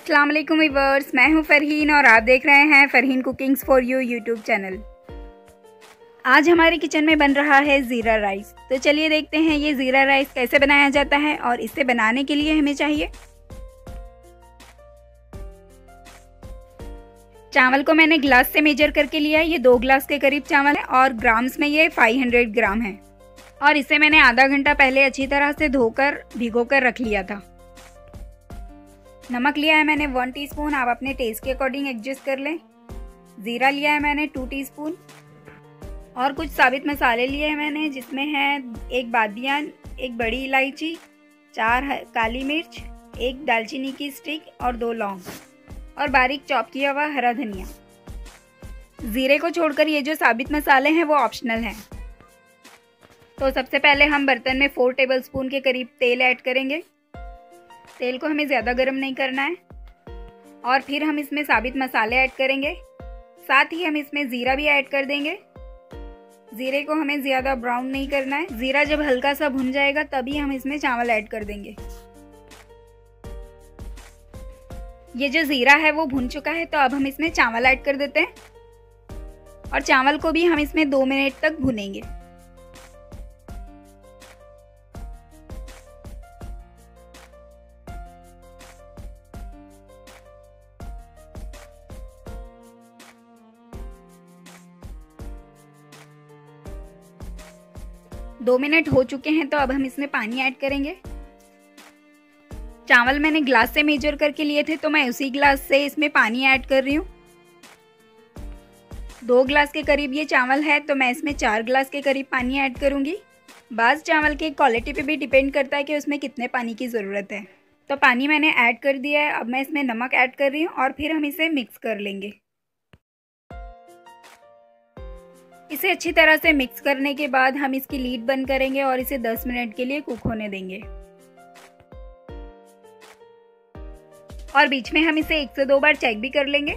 अस्सलाम वालेकुम व्यूअर्स, मैं हूं फ़रहीन और आप देख रहे हैं Farheen cookings for you YouTube channel. आज हमारे किचन में बन रहा है ज़ीरा राइस। तो चलिए देखते हैं ये ज़ीरा राइस कैसे बनाया जाता है। और इसे बनाने के लिए हमें चाहिए चावल को मैंने ग्लास से मेजर करके लिया है। ये 2 ग्लास के करीब चावल है और ग्राम्स में ये 500 ग्राम है। और इसे मैंने आधा घंटा पहले अच्छी तरह से धोकर भिगोकर रख लिया था। नमक लिया है मैंने 1 टीस्पून, आप अपने टेस्ट के अकॉर्डिंग एडजस्ट कर लें। ज़ीरा लिया है मैंने 2 टीस्पून और कुछ साबित मसाले लिए हैं मैंने, जिसमें है 1 बादियान, 1 बड़ी इलायची, 4 काली मिर्च, 1 दालचीनी की स्टिक और 2 लौंग और बारीक चॉप किया हुआ हरा धनिया। ज़ीरे को छोड़कर ये जो साबित मसाले हैं वो ऑप्शनल हैं। तो सबसे पहले हम बर्तन में 4 टेबलस्पून के करीब तेल ऐड करेंगे। तेल को हमें ज़्यादा गर्म नहीं करना है। और फिर हम इसमें साबित मसाले ऐड करेंगे, साथ ही हम इसमें ज़ीरा भी ऐड कर देंगे। ज़ीरे को हमें ज़्यादा ब्राउन नहीं करना है। ज़ीरा जब हल्का सा भुन जाएगा तभी हम इसमें चावल ऐड कर देंगे। ये जो ज़ीरा है वो भुन चुका है, तो अब हम इसमें चावल ऐड कर देते हैं और चावल को भी हम इसमें 2 मिनट तक भुनेंगे। दो मिनट हो चुके हैं, तो अब हम इसमें पानी ऐड करेंगे। चावल मैंने ग्लास से मेजर करके लिए थे, तो मैं उसी ग्लास से इसमें पानी ऐड कर रही हूँ। 2 ग्लास के करीब ये चावल है, तो मैं इसमें 4 ग्लास के करीब पानी ऐड करूँगी। बाज़ चावल की क्वालिटी पे भी डिपेंड करता है कि उसमें कितने पानी की ज़रूरत है। तो पानी मैंने ऐड कर दिया है। अब मैं इसमें नमक ऐड कर रही हूँ और फिर हम इसे मिक्स कर लेंगे। इसे अच्छी तरह से मिक्स करने के बाद हम इसकी लीड बंद करेंगे और इसे 10 मिनट के लिए कुक होने देंगे। और बीच में हम इसे 1 से 2 बार चेक भी कर लेंगे।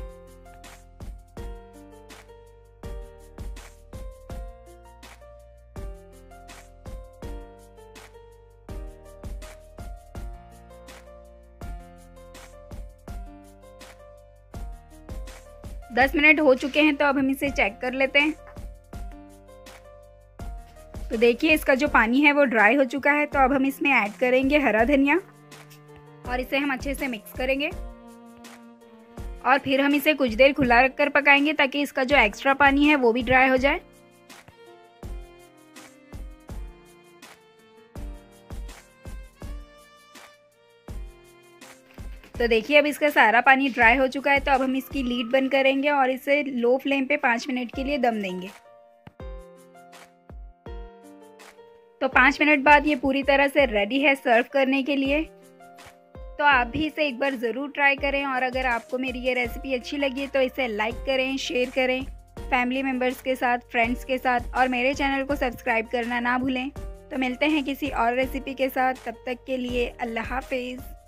दस मिनट हो चुके हैं, तो अब हम इसे चेक कर लेते हैं। तो देखिए इसका जो पानी है वो ड्राई हो चुका है। तो अब हम इसमें ऐड करेंगे हरा धनिया और इसे हम अच्छे से मिक्स करेंगे। और फिर हम इसे कुछ देर खुला रखकर पकाएंगे ताकि इसका जो एक्स्ट्रा पानी है वो भी ड्राई हो जाए। तो देखिए अब इसका सारा पानी ड्राई हो चुका है। तो अब हम इसकी लीड बंद करेंगे और इसे लो फ्लेम पे 5 मिनट के लिए दम देंगे। तो 5 मिनट बाद ये पूरी तरह से रेडी है सर्व करने के लिए। तो आप भी इसे एक बार ज़रूर ट्राई करें। और अगर आपको मेरी ये रेसिपी अच्छी लगी तो इसे लाइक करें, शेयर करें फैमिली मेम्बर्स के साथ, फ्रेंड्स के साथ, और मेरे चैनल को सब्सक्राइब करना ना भूलें। तो मिलते हैं किसी और रेसिपी के साथ, तब तक के लिए अल्लाह हाफिज़।